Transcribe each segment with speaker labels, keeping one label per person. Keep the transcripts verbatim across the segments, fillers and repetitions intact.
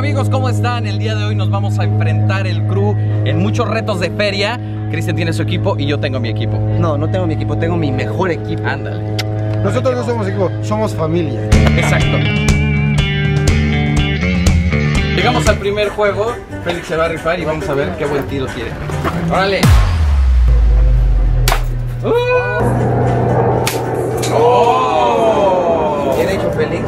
Speaker 1: amigos? ¿Cómo están? El día de hoy nos vamos a enfrentar el crew en muchos retos de feria. Cristian tiene su equipo y yo tengo mi equipo.
Speaker 2: No, no tengo mi equipo, tengo mi mejor equipo.
Speaker 1: Ándale.
Speaker 3: Nosotros no somos equipo, somos familia.
Speaker 1: Exacto. Llegamos al primer juego. Félix se va a rifar y vamos a ver qué buen tiro tiene. ¡Órale! Uh. ¡Oh!
Speaker 2: ¿Qué ha hecho Félix?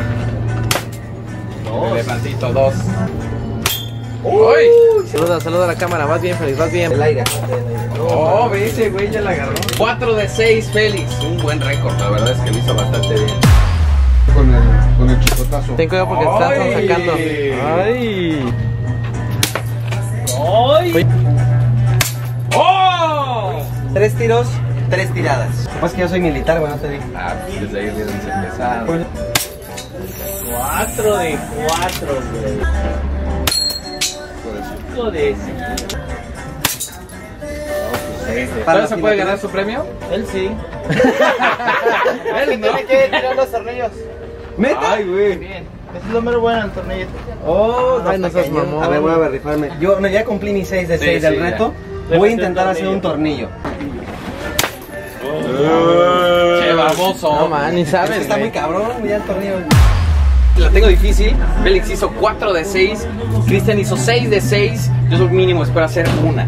Speaker 1: Dos. Elefantito, dos.
Speaker 2: ¡Uy! Saluda, saluda a la cámara. Vas bien, Félix, vas bien. El aire.
Speaker 1: Oh, ve ese güey ya la agarró. cuatro de seis, Félix. Un buen récord, la verdad es que lo hizo bastante bien.
Speaker 3: Con el, con el chicotazo.
Speaker 2: Ten cuidado porque te están sacando. ¡Ay!
Speaker 1: ¡Ay! ¡Oh!
Speaker 2: Tres tiros, tres tiradas. Pues que yo soy militar, güey, no te digo.
Speaker 1: Ah, pues desde ahí hubieran empezado.
Speaker 4: Cuatro de cuatro, güey. Cinco de cinco.
Speaker 1: ¿Todavía se puede ganar su premio?
Speaker 4: Él sí.
Speaker 1: Él no.
Speaker 4: Tiene que tirar los tornillos.
Speaker 2: ¿Meta?
Speaker 1: Ay, güey.
Speaker 4: Bien. Este es lo mero bueno el tornillo.
Speaker 2: Oh,
Speaker 4: no
Speaker 2: ay, no
Speaker 4: está
Speaker 2: seas
Speaker 4: cañón.
Speaker 2: mamón. A ver, voy a verificarme. Yo no, ya cumplí mi seis de
Speaker 1: Sí,
Speaker 2: seis
Speaker 1: sí,
Speaker 2: del
Speaker 1: ya.
Speaker 2: reto.
Speaker 4: Le
Speaker 2: Voy a
Speaker 4: metí un
Speaker 2: intentar hacer un
Speaker 4: tornillo.
Speaker 2: tornillo.
Speaker 1: Che, baboso.
Speaker 2: No, man, ni sabes. Está muy cabrón, ya el tornillo.
Speaker 1: La tengo difícil. Félix hizo cuatro de seis. Cristian hizo seis de seis. Yo soy mínimo espero hacer una.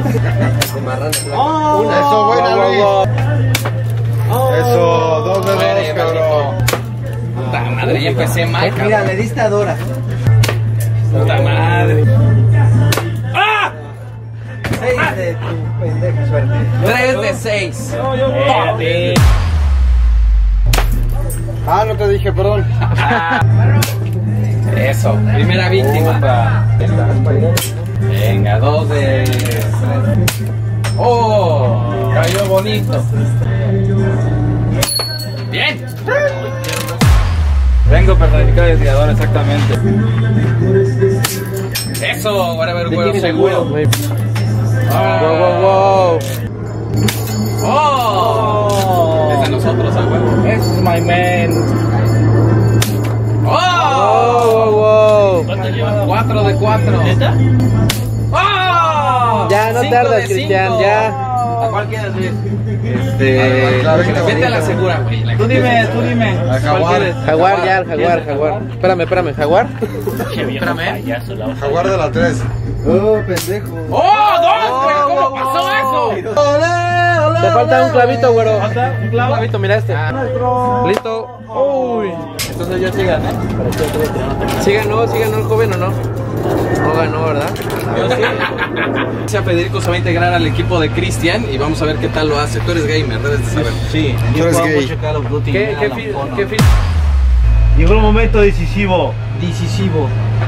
Speaker 4: Oh,
Speaker 3: Una. Eso, buena, Luis. Eso, dos de
Speaker 1: Muere,
Speaker 3: dos, cabrón.
Speaker 1: Puta madre, ya empecé mal,
Speaker 2: Mira,
Speaker 1: cabrón.
Speaker 2: le diste a Dora.
Speaker 1: Puta madre. ¡Ah!
Speaker 2: seis de tu pendeja suerte.
Speaker 1: tres de seis.
Speaker 4: Eh,
Speaker 3: Ah, no te dije, perdón.
Speaker 1: Eso, primera víctima. Venga, dos de... ¡Oh! Cayó bonito. ¡Bien!
Speaker 4: Vengo personificado de tirador, exactamente.
Speaker 1: Eso, ahora a ver,
Speaker 2: ¿De
Speaker 1: güero,
Speaker 2: quién es el
Speaker 1: seguro.
Speaker 2: güero?
Speaker 1: Ah.
Speaker 2: Wow, wow, wow.
Speaker 1: ¡Oh! Es de nosotros, a huevo.
Speaker 4: This is my man.
Speaker 1: ¡Oh!
Speaker 2: Wow, wow.
Speaker 4: ¿Cuánto lleva?
Speaker 1: Cuatro de cuatro.
Speaker 4: ¿Neta?
Speaker 1: ¡Oh!
Speaker 2: Ya, no
Speaker 1: Cinco
Speaker 2: tardas,
Speaker 1: de
Speaker 2: Cristian,
Speaker 1: cinco.
Speaker 2: ya.
Speaker 4: ¿A cuál quieres, Luis?
Speaker 1: Este... Vete a la segura, güey. La
Speaker 4: Tú
Speaker 1: que-
Speaker 4: dime, tú dime. ¿Cuál
Speaker 3: Jaguar.
Speaker 4: quieres?
Speaker 2: Jaguar, ya, el jaguar, jaguar. Espérame, espérame, jaguar.
Speaker 4: Che, viejo
Speaker 1: Espérame.
Speaker 4: payaso, la hoja.
Speaker 3: Jaguar de la tres.
Speaker 2: Oh, pendejo.
Speaker 1: ¡Oh, dos, güey! ¿Cómo pasó eso?
Speaker 2: Te falta un clavito, güero.
Speaker 4: ¿Falta un
Speaker 2: Un
Speaker 4: clavo?
Speaker 2: clavito, mira este. Listo. Uy.
Speaker 4: Entonces ya sigan, ¿eh?
Speaker 2: ¿Sí ganó? ¿Sí ganó el joven o no? No ganó, ¿verdad?
Speaker 1: Yo sí. A Federico se va a integrar al equipo de Cristian y vamos a ver qué tal lo hace. Tú eres gamer, debes de saber.
Speaker 4: Sí,
Speaker 3: Tú
Speaker 4: yo
Speaker 3: eres
Speaker 4: juego
Speaker 3: gay.
Speaker 4: mucho Call of Duty.
Speaker 2: ¿Qué, qué,
Speaker 4: Medal
Speaker 2: fi-
Speaker 4: of Honor.
Speaker 2: qué fi-
Speaker 4: Llegó el momento decisivo.
Speaker 2: Decisivo.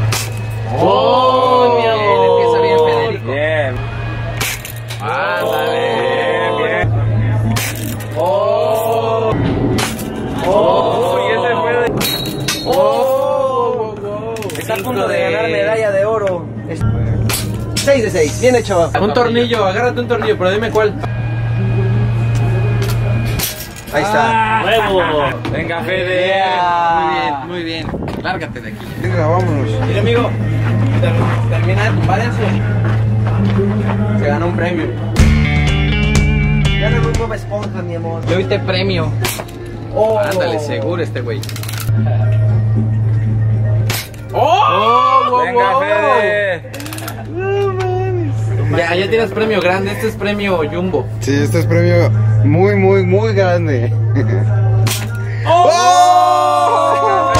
Speaker 1: ¡Oh! Bien, empieza bien Federico.
Speaker 4: Bien.
Speaker 1: ¡Ándale!
Speaker 4: Bien.
Speaker 1: ¡Oh!
Speaker 4: Oh, y ese fue de...
Speaker 2: Oh, está a punto de ganar medalla de oro. seis de seis, bien hecho. Un tornillo, agárrate un tornillo, pero dime cuál. Ahí está.
Speaker 4: ¡Huevo!
Speaker 1: Venga, Fede.
Speaker 2: Yeah.
Speaker 1: Muy bien, muy bien. Lárgate de aquí.
Speaker 3: Venga, vámonos.
Speaker 2: Mira, amigo, ter- termina de tumbar eso. Se ganó un premio. Gana un Bob Esponja, mi amor.
Speaker 1: Yo hoy te premio.
Speaker 2: Oh.
Speaker 1: Ándale, seguro este güey. ¡Oh!
Speaker 4: Venga, Fede.
Speaker 2: Ya, ya tienes premio grande, este es premio Jumbo.
Speaker 3: Sí, este es premio muy, muy, muy grande.
Speaker 1: ¡Oh!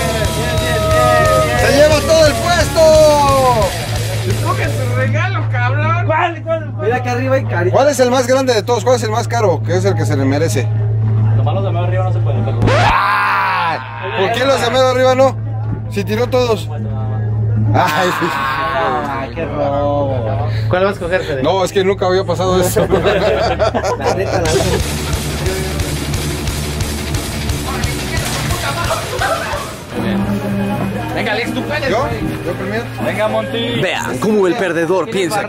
Speaker 3: ¡Se lleva todo el puesto!
Speaker 1: ¡Escoge su regalo, cabrón!
Speaker 4: ¿Cuál? ¿Cuál?
Speaker 2: Mira acá arriba hay carita.
Speaker 3: ¿Cuál es el más grande de todos? ¿Cuál es el más caro? Que es el que se le merece.
Speaker 4: Los malos de más arriba no se pueden.
Speaker 3: ¿Por qué los de medio arriba no? Si tiró todos. Ay,
Speaker 4: Ah, qué robo.
Speaker 2: ¿Cuál vas a escoger, Fede?
Speaker 3: no, es que nunca había pasado eso.
Speaker 2: La neta, la neta.
Speaker 1: Venga, Alex, tú puedes,
Speaker 3: ¿Yo?
Speaker 1: güey.
Speaker 3: ¿Yo primero?
Speaker 4: Venga, Monty.
Speaker 5: Vean cómo el perdedor piensa